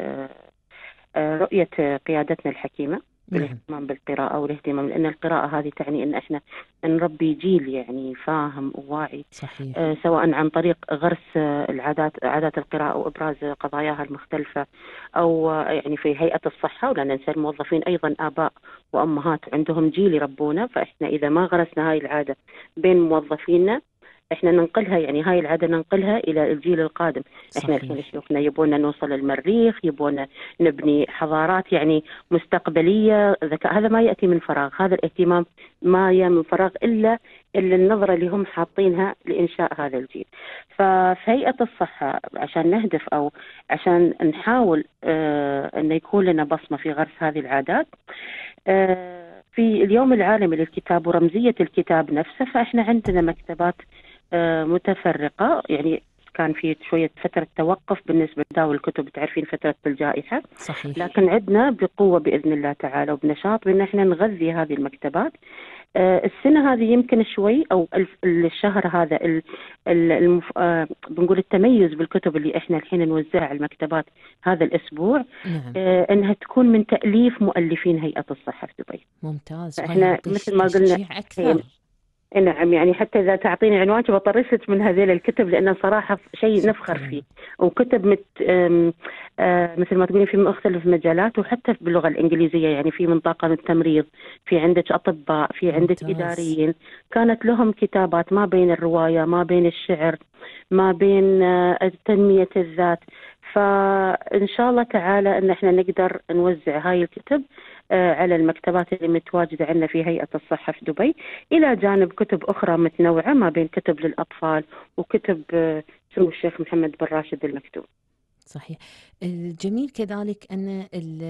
رؤية قيادتنا الحكيمة بالاهتمام بالقراءة والاهتمام، لأن القراءة هذه تعني أن احنا نربي جيل يعني فاهم وواعي. صحيح. آه سواء عن طريق غرس العادات عادات القراءة وإبراز قضاياها المختلفة، أو يعني في هيئة الصحة، ولا ننسى الموظفين أيضا آباء وأمهات عندهم جيل يربونا، فإحنا إذا ما غرسنا هاي العادة بين موظفينا احنا ننقلها يعني هاي العادة ننقلها الى الجيل القادم. صحيح. احنا الحين شيوخنا يبونا نوصل المريخ، يبونا نبني حضارات يعني مستقبلية ذكاء، هذا ما يأتي من فراغ، هذا الاهتمام ما يأتي من فراغ الا الا النظرة اللي هم حاطينها لإنشاء هذا الجيل. ففي هيئة الصحة عشان نهدف او عشان نحاول اه ان يكون لنا بصمة في غرس هذه العادات اه في اليوم العالمي للكتاب ورمزية الكتاب نفسه، فاحنا عندنا مكتبات متفرقة، يعني كان في شوية فترة توقف بالنسبة لتداول الكتب، تعرفين فترة الجائحة. صحيح. لكن عندنا بقوة بإذن الله تعالى وبنشاط بأن احنا نغذي هذه المكتبات. آه السنة هذه يمكن شوي أو الشهر هذا ال المف... آه بنقول التميز بالكتب اللي احنا الحين نوزعها على المكتبات هذا الأسبوع. نعم. آه انها تكون من تأليف مؤلفين هيئة الصحة في دبي. ممتاز. احنا مثل ما قلنا أكثر. نعم يعني حتى إذا تعطيني عنوان بطرسك من هذيل الكتب، لأنه صراحة شيء نفخر فيه، وكتب مت آم آم مثل ما تقولين في مختلف مجالات، وحتى باللغة الإنجليزية، يعني في من طاقم التمريض، في عندك أطباء، في عندك إداريين، كانت لهم كتابات ما بين الرواية ما بين الشعر ما بين تنمية الذات. فإن شاء الله تعالى أن احنا نقدر نوزع هاي الكتب على المكتبات اللي متواجدة عندنا في هيئة الصحة في دبي، إلى جانب كتب أخرى متنوعة ما بين كتب للأطفال وكتب سمو الشيخ محمد بن راشد المكتوم. صحيح. الجميل كذلك أن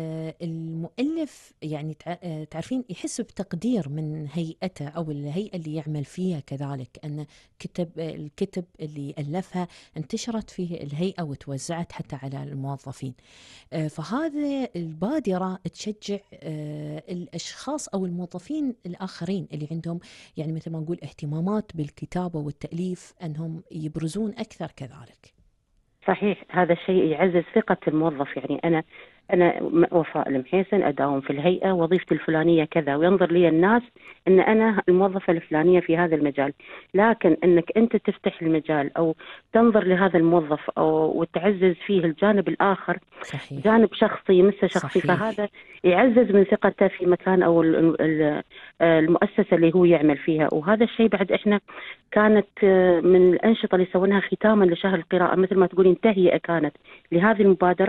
المؤلف يعني تعرفين يحس بتقدير من هيئته أو الهيئة اللي يعمل فيها، كذلك أن كتب الكتب اللي ألفها انتشرت في الهيئة وتوزعت حتى على الموظفين. فهذا البادرة تشجع الأشخاص أو الموظفين الآخرين اللي عندهم يعني مثل ما نقول اهتمامات بالكتابة والتأليف أنهم يبرزون أكثر كذلك. صحيح، هذا الشيء يعزز ثقة الموظف. يعني أنا أنا وفاء المحيسن أداوم في الهيئة، وظيفتي الفلانية كذا، وينظر لي الناس أن أنا الموظفة الفلانية في هذا المجال. لكن أنك أنت تفتح المجال أو تنظر لهذا الموظف أو وتعزز فيه الجانب الآخر. صحيح. جانب شخصي مثل شخصي. صحيح. فهذا يعزز من ثقته في مكان أو المؤسسة اللي هو يعمل فيها. وهذا الشيء بعد إحنا كانت من الأنشطة اللي سويناها ختاما لشهر القراءة، مثل ما تقولين تهيئة كانت لهذه المبادرة،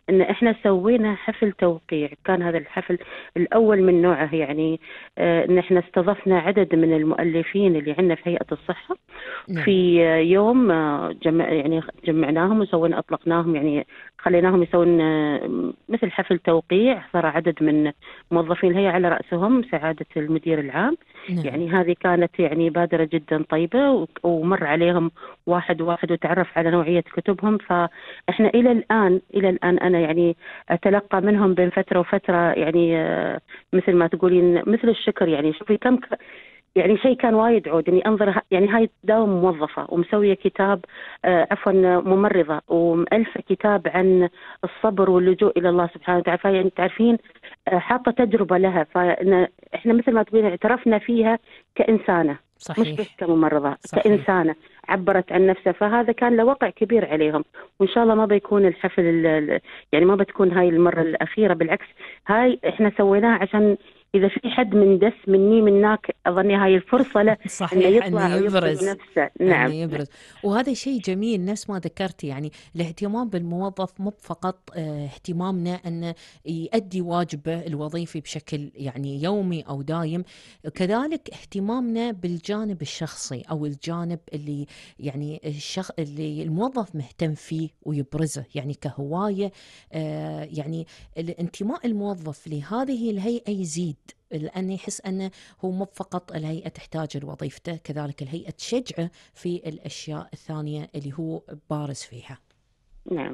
ان احنا سوينا حفل توقيع. كان هذا الحفل الاول من نوعه، يعني آه ان احنا استضفنا عدد من المؤلفين اللي عندنا في هيئة الصحة. نعم. في آه يوم آه جمع يعني جمعناهم وسوينا اطلقناهم، يعني خليناهم يسوون آه مثل حفل توقيع. صار عدد من موظفين الهيئة على رأسهم سعادة المدير العام. نعم. يعني هذه كانت يعني بادرة جدا طيبة، ومر عليهم واحد واحد وتعرف على نوعية كتبهم. فإحنا إلى الآن إلى الآن أنا يعني أتلقى منهم بين فترة وفترة، يعني مثل ما تقولين مثل الشكر. يعني شوفي كم ك... يعني شيء كان وايد عود إني أنظر، يعني هاي تداوم موظفة ومسوية كتاب آه عفوا ممرضة ومؤلفة كتاب عن الصبر واللجوء إلى الله سبحانه وتعالى. يعني تعرفين آه حاطة تجربة لها. فإن إحنا مثل ما تقولين اعترفنا فيها كإنسانة، صحيح. مش بس كممرضة، صحيح. كإنسانة عبرت عن نفسها. فهذا كان له وقع كبير عليهم. وإن شاء الله ما بيكون الحفل يعني ما بتكون هاي المرة الأخيرة، بالعكس هاي إحنا سويناها عشان إذا في حد من دس مني منك أظني هاي الفرصة له إنه يطلع ويبرز نفسه. نعم. إنه يبرز. وهذا شيء جميل نفس ما ذكرت، يعني الاهتمام بالموظف مو فقط اه اهتمامنا أنه يؤدي واجبه الوظيفي بشكل يعني يومي أو دايم، كذلك اهتمامنا بالجانب الشخصي أو الجانب اللي يعني الشخ... اللي الموظف مهتم فيه ويبرزه، يعني كهواية. اه يعني الانتماء الموظف لهذه الهيئة يزيد، لأن يحس أنه هو مو فقط الهيئة تحتاج لوظيفته، كذلك الهيئة تشجعه في الأشياء الثانية اللي هو بارز فيها. نعم.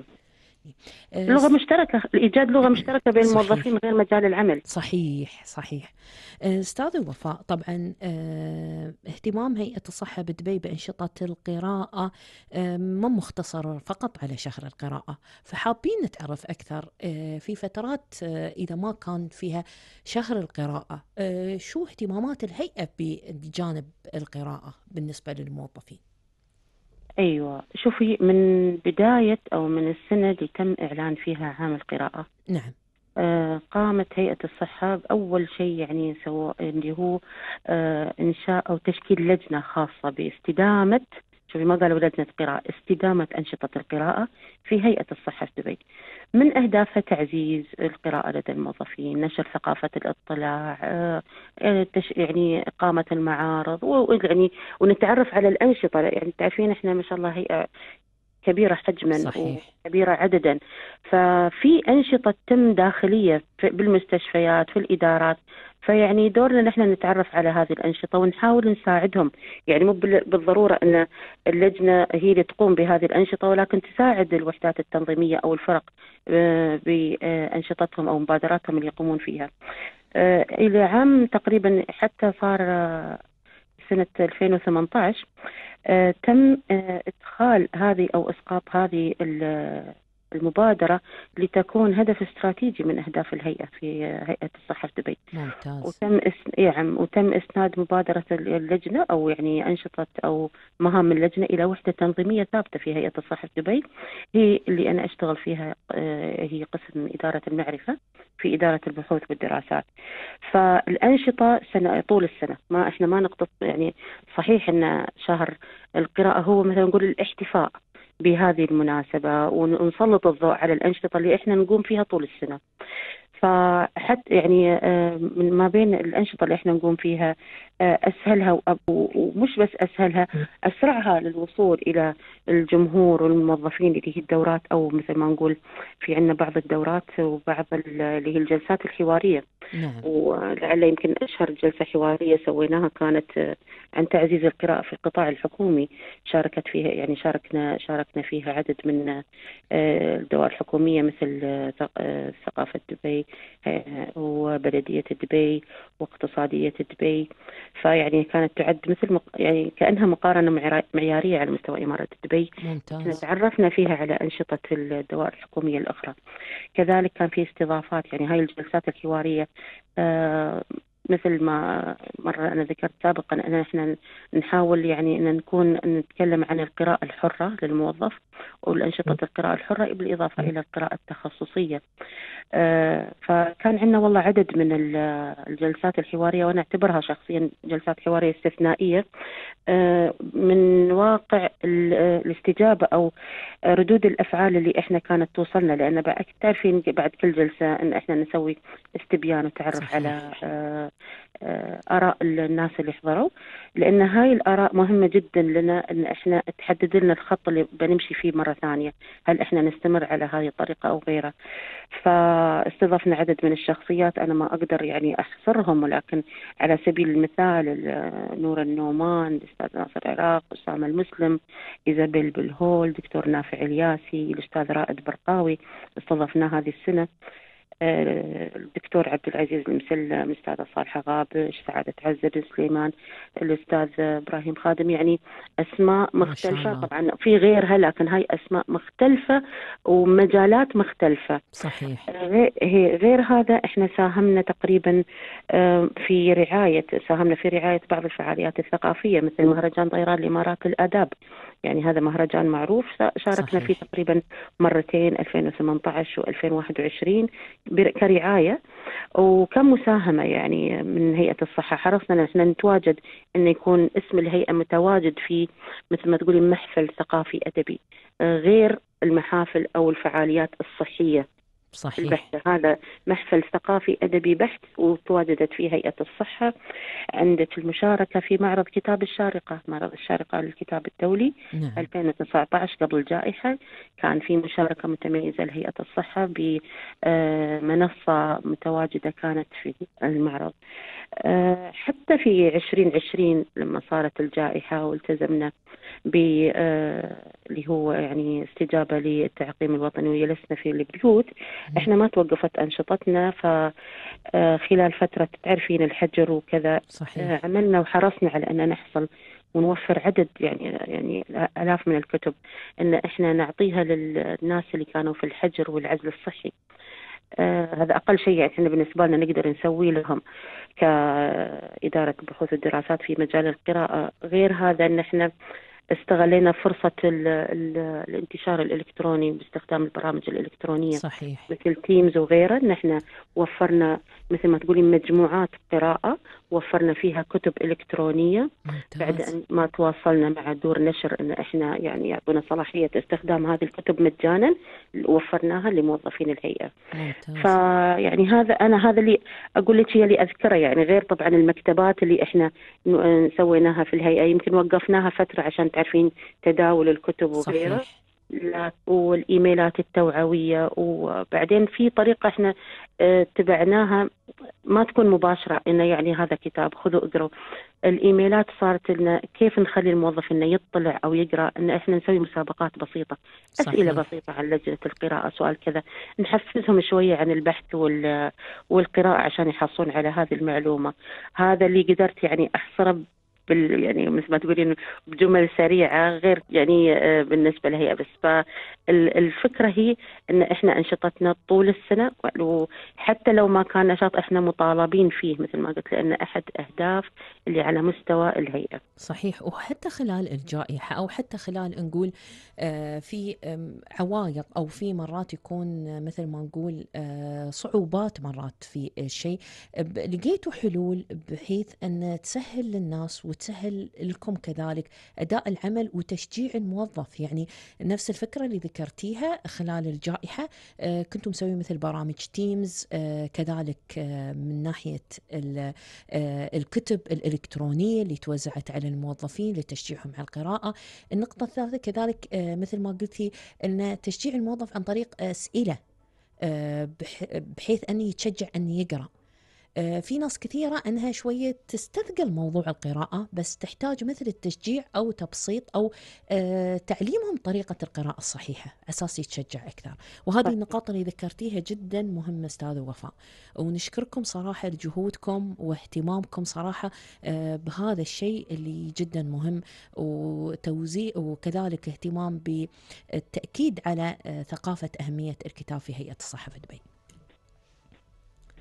لغة مشتركة، إيجاد لغة مشتركة بين صحيح. الموظفين غير مجال العمل. صحيح صحيح. أستاذ وفاء، طبعا اهتمام هيئة الصحة بدبي بأنشطة القراءة ما مختصر فقط على شهر القراءة، فحابين نتعرف أكثر في فترات إذا ما كان فيها شهر القراءة شو اهتمامات الهيئة بجانب القراءة بالنسبة للموظفين؟ أيوة، شوفي من بداية أو من السنة اللي تم إعلان فيها عام القراءة، نعم، آه قامت هيئة الصحة بأول شيء يعني سوى اللي هو آه إنشاء أو تشكيل لجنة خاصة باستدامة، شوفي ما قالوا لجنة قراءة، استدامة أنشطة القراءة في هيئة الصحة في دبي. من أهدافها تعزيز القراءة لدى الموظفين، نشر ثقافة الاطلاع، آه يعني إقامة المعارض، ويعني ونتعرف على الأنشطة. يعني تعرفين إحنا ما شاء الله هيئة كبيرة حجما. صحيح. وكبيرة عددا، ففي أنشطة تم داخلية بالمستشفيات في الإدارات. فيعني دورنا نحن نتعرف على هذه الأنشطة ونحاول نساعدهم. يعني مو بالضرورة أن اللجنة هي اللي تقوم بهذه الأنشطة، ولكن تساعد الوحدات التنظيمية أو الفرق بأنشطتهم أو مبادراتهم اللي يقومون فيها. إلى عام تقريبا حتى صار سنة ألفين وثمانية عشر آه، تم آه، إدخال هذه أو إسقاط هذه المبادرة لتكون هدف استراتيجي من أهداف الهيئة في هيئة الصحة في دبي. ممتاز. وتم إس... يعني وتم إسناد مبادرة اللجنة أو يعني أنشطة أو مهام اللجنة إلى وحدة تنظيمية ثابتة في هيئة الصحة في دبي، هي اللي أنا أشتغل فيها. هي قسم إدارة المعرفة في إدارة البحوث والدراسات. فالأنشطة سنة طول السنة، ما إحنا ما نقطع. يعني صحيح أن شهر القراءة هو مثلا نقول الاحتفاء بهذه المناسبة ونسلط الضوء على الأنشطة اللي إحنا نقوم فيها طول السنة. فحتى يعني من ما بين الأنشطة اللي إحنا نقوم فيها أسهلها ومش بس أسهلها، أسرعها للوصول إلى الجمهور والموظفين اللي هي الدورات، أو مثل ما نقول في عنا بعض الدورات وبعض اللي هي الجلسات الحوارية. نعم. ولعل يمكن أشهر جلسة حوارية سويناها كانت عن تعزيز القراءة في القطاع الحكومي، شاركت فيها يعني شاركنا شاركنا فيها عدد من الدوائر الحكومية مثل ثقافة دبي وبلدية دبي واقتصادية دبي. فيعني كانت تعد مثل يعني كأنها مقارنة معيارية على مستوى إمارة دبي. ممتاز. تعرفنا فيها على أنشطة الدوائر الحكومية الأخرى. كذلك كان في استضافات، يعني هاي الجلسات الحوارية آه مثل ما مرة أنا ذكرت سابقا أن إحنا نحاول يعني أن نكون نتكلم عن القراءة الحرة للموظف، والأنشطة القراءة الحرة بالإضافة إلى القراءة التخصصية. آه، فكان عندنا والله عدد من الجلسات الحوارية، وأنا أعتبرها شخصيا جلسات حوارية استثنائية آه، من واقع الاستجابة أو ردود الأفعال اللي إحنا كانت توصلنا، لأن بعد تعرفين بعد كل جلسة إن إحنا نسوي استبيان وتعرف صحيح. على آه، آراء الناس اللي حضروا، لأن هاي الآراء مهمة جدا لنا إن إحنا تحدد لنا الخط اللي بنمشي فيه مرة ثانية، هل إحنا نستمر على هذه الطريقة أو غيرها. فاستضفنا عدد من الشخصيات أنا ما أقدر يعني أحصرهم، ولكن على سبيل المثال نور النومان، الأستاذ ناصر عراق، أسامة المسلم، إيزابيل بالهول، دكتور نافع الياسي، الأستاذ رائد برقاوي استضفناه هذه السنة، الدكتور عبد العزيز المسلم، الأستاذة صالحة غابش، سعادة عزة بن سليمان، الأستاذ إبراهيم خادم. يعني أسماء مختلفة طبعا في غيرها، لكن هاي أسماء مختلفة ومجالات مختلفة. صحيح. غير هذا إحنا ساهمنا تقريبا في رعاية ساهمنا في رعاية بعض الفعاليات الثقافية مثل مهرجان طيران الإمارات للآداب، يعني هذا مهرجان معروف شاركنا صحيح. فيه تقريبا مرتين ألفين وثمانية عشر وألفين وواحد وعشرين كرعاية وكمساهمة يعني من هيئة الصحة. حرصنا نحن نتواجد أن يكون اسم الهيئة متواجد في مثل ما تقولي محفل ثقافي أدبي غير المحافل أو الفعاليات الصحية صحيح. البحث. هذا محفل ثقافي أدبي بحث وتواجدت فيه هيئة الصحة. عندك المشاركة في معرض كتاب الشارقة، معرض الشارقة للكتاب الدولي نعم. ألفين وتسعة عشر قبل الجائحة كان في مشاركة متميزة لهيئة الصحة بمنصة متواجدة كانت في المعرض. حتى في عشرين عشرين لما صارت الجائحة والتزمنا ب اللي هو يعني استجابة للتعقيم الوطني وجلسنا في البيوت، احنا ما توقفت أنشطتنا. فخلال فترة تعرفين الحجر وكذا صحيح. عملنا وحرصنا على أن نحصل ونوفر عدد يعني يعني آلاف من الكتب أن احنا نعطيها للناس اللي كانوا في الحجر والعزل الصحي. آه هذا أقل شيء يعني احنا بالنسبة لنا نقدر نسوي لهم كإدارة بحوث الدراسات في مجال القراءة. غير هذا أن احنا استغلينا فرصة ال ال الانتشار الإلكتروني باستخدام البرامج الإلكترونية صحيح. مثل تيمز وغيرها. نحن وفرنا مثل ما تقولين مجموعات قراءة وفرنا فيها كتب إلكترونية ممتاز. بعد أن ما تواصلنا مع دور نشر أن إحنا يعني يعطونا صلاحية استخدام هذه الكتب مجانا وفرناها لموظفين الهيئة. فيعني هذا أنا هذا اللي أقول لك هي اللي أذكره، يعني غير طبعا المكتبات اللي إحنا سويناها في الهيئة يمكن وقفناها فترة عشان تعرفين تداول الكتب وغيره والإيميلات التوعوية. وبعدين في طريقة احنا اتبعناها ما تكون مباشرة إنه يعني هذا كتاب خذوا اقروا. الإيميلات صارت لنا كيف نخلي الموظف إنه يطلع أو يقرأ، إن إحنا نسوي مسابقات بسيطة صحيح. أسئلة بسيطة عن لجنة القراءة، سؤال كذا، نحفزهم شوية عن البحث والقراءة عشان يحصلون على هذه المعلومة. هذا اللي قدرت يعني أحصره بال يعني مثل ما تقولين بجمل سريعة غير يعني بالنسبة لهي. بس فالفكرة هي إن إحنا أنشطتنا طول السنة، وحتى لو ما كان نشاط إحنا مطالبين فيه مثل ما قلت، لأن أحد أهداف اللي على مستوى الهيئة. صحيح. وحتى خلال الجائحة أو حتى خلال نقول في عوائق أو في مرات يكون مثل ما نقول صعوبات مرات في الشيء، لقيتوا حلول بحيث أن تسهل للناس وتسهل لكم كذلك أداء العمل وتشجيع الموظف. يعني نفس الفكرة اللي ذكرتيها خلال الجائحة كنتم مسوين مثل برامج تيمز، كذلك من ناحية الكتب الإلكترونية اللي توزعت على الموظفين لتشجيعهم على القراءة. النقطة الثالثة كذلك مثل ما قلتي أن تشجيع الموظف عن طريق أسئلة بحيث أن يتشجع أن يقرأ. في ناس كثيرة أنها شوية تستثقل موضوع القراءة، بس تحتاج مثل التشجيع أو تبسيط أو تعليمهم طريقة القراءة الصحيحة أساس يتشجع أكثر. وهذه النقاط اللي ذكرتيها جدا مهمة أستاذ وفاء، ونشكركم صراحة لجهودكم واهتمامكم صراحة بهذا الشيء اللي جدا مهم، وتوزيع وكذلك اهتمام بالتأكيد على ثقافة أهمية الكتاب في هيئة الصحة في دبي.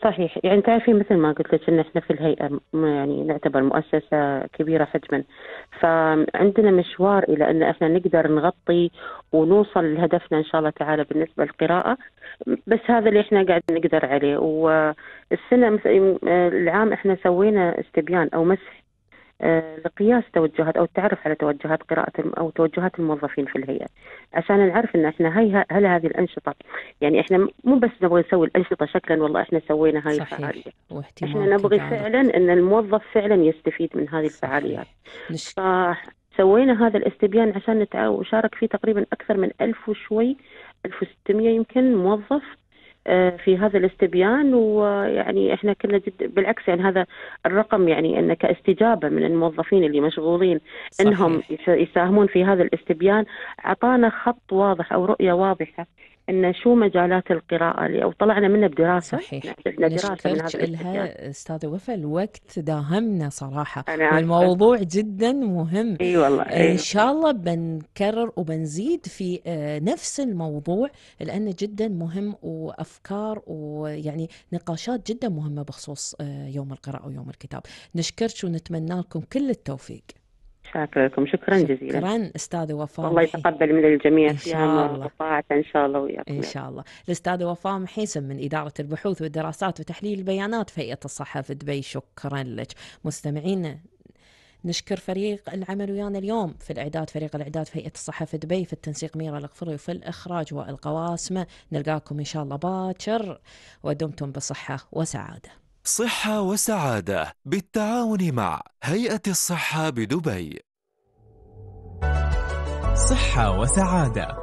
صحيح. يعني تعرفين مثل ما قلت لك ان احنا في الهيئه م- يعني نعتبر مؤسسه كبيره حجما، فعندنا مشوار الى ان احنا نقدر نغطي ونوصل لهدفنا ان شاء الله تعالى بالنسبه للقراءه. بس هذا اللي احنا قاعد نقدر عليه. والسنه مثل العام احنا سوينا استبيان او مسح آه، لقياس توجهات او التعرف على توجهات قراءه الم- او توجهات الموظفين في الهيئه، عشان نعرف ان احنا هي هل هذه الانشطه، يعني احنا مو بس نبغى نسوي الانشطه شكلا والله احنا سوينا هاي صحيح، الفعاليه، واهتمام احنا نبغي كذلك. فعلا ان الموظف فعلا يستفيد من هذه الفعاليات. صحيح. نش... فسوينا هذا الاستبيان عشان نتع- وشارك فيه تقريبا اكثر من ألف وشوي، ألف وستمية يمكن موظف آه، في هذا الاستبيان. ويعني احنا كنا جد بالعكس، يعني هذا الرقم يعني ان كاستجابه من الموظفين اللي مشغولين انهم صحيح. يس- يساهمون في هذا الاستبيان، اعطانا خط واضح او رؤيه واضحه ان شو مجالات القراءه اللي او طلعنا منها بدراسه. صحيح. عندنا دراسه من نشكرك هذا الاستبيان. لها أستاذة وفاء، الوقت داهمنا صراحة، انا اسفه. والموضوع جدا مهم. اي والله إن اي شاء الله بنكرر وبنزيد في آه، نفس الموضوع، لأنه جدا مهم، وأفكار ويعني نقاشات جدا مهمة بخصوص آه، يوم القراءة ويوم الكتاب. نشكرك ونتمنى لكم كل التوفيق. شاكرا لكم، شكرا جزيلا. شكرا أستاذة وفاء والله محي. يتقبل من الجميع إن شاء صيام الله. وطاعة ان شاء الله وياكم. إن شاء الله. الأستاذة وفاء محيسن من إدارة البحوث والدراسات وتحليل البيانات في هيئة الصحة في دبي، شكرا لك. مستمعينا، نشكر فريق العمل ويانا اليوم في الإعداد، فريق الإعداد في هيئة الصحة في دبي، في التنسيق ميرا الغفري، وفي الإخراج والقواسمة. نلقاكم إن شاء الله باكر، ودمتم بصحة وسعادة. صحة وسعادة بالتعاون مع هيئة الصحة بدبي. صحة وسعادة.